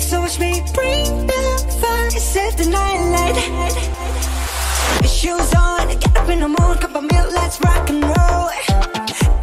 So watch me bring the fire, save the night light. Shoes on, get up in the mood, cup of milk, let's rock and roll.